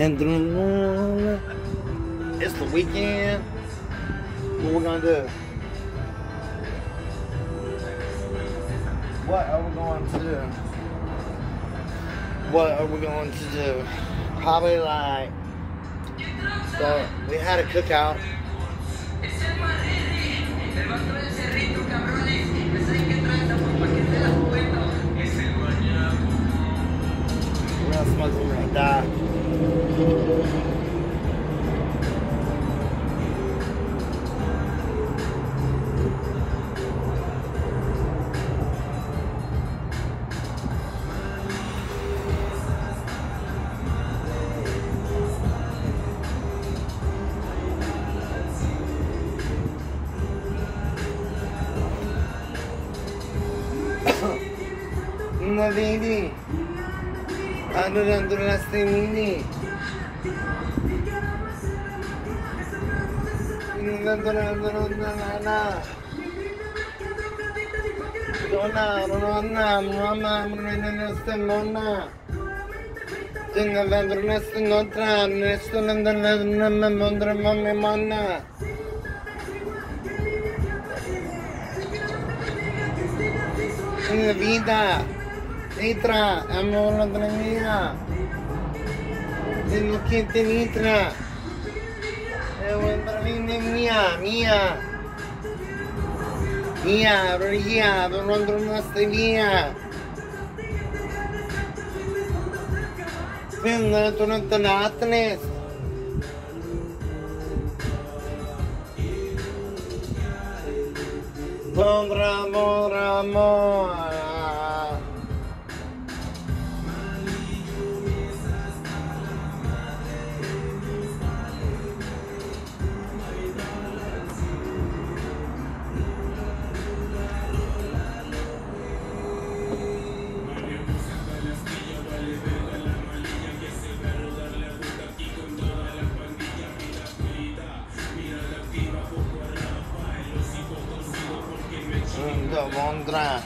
And it's the weekend. What we're gonna do? What are we going to do? What are we going to do? Probably like, so we had a cookout. We're gonna smoke some like that. Vedi, adorando la stemmini, vida. Nitra, amo la mia. Tengo que te Nitra. Mia. Ria, non tornaste via. Quando tornato l'Atlas. Amor. Mondra.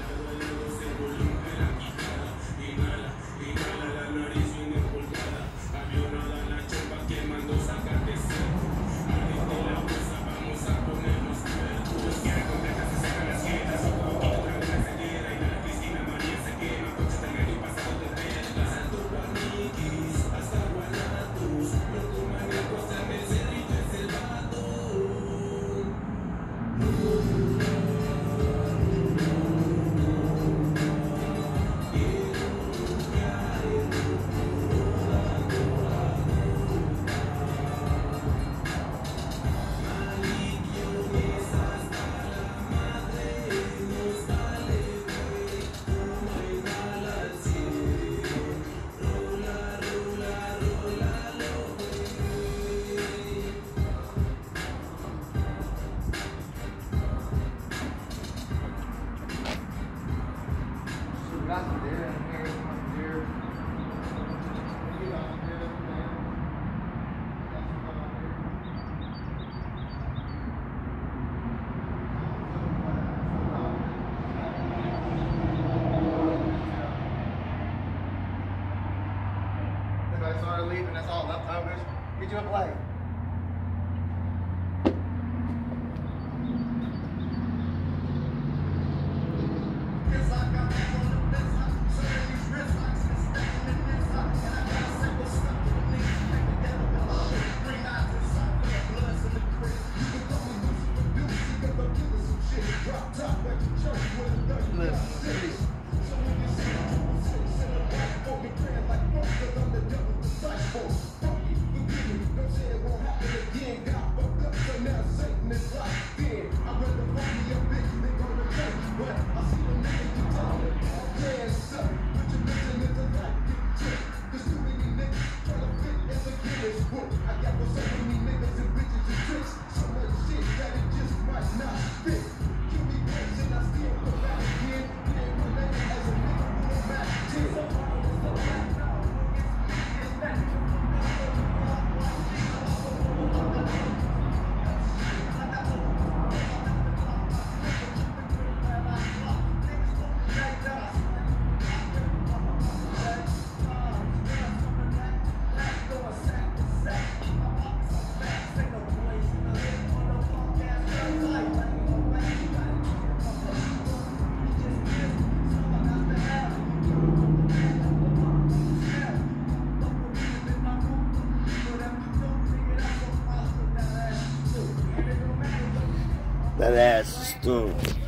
I started leaving, that's all. Leftovers. Get you a plate. That ass is stupid.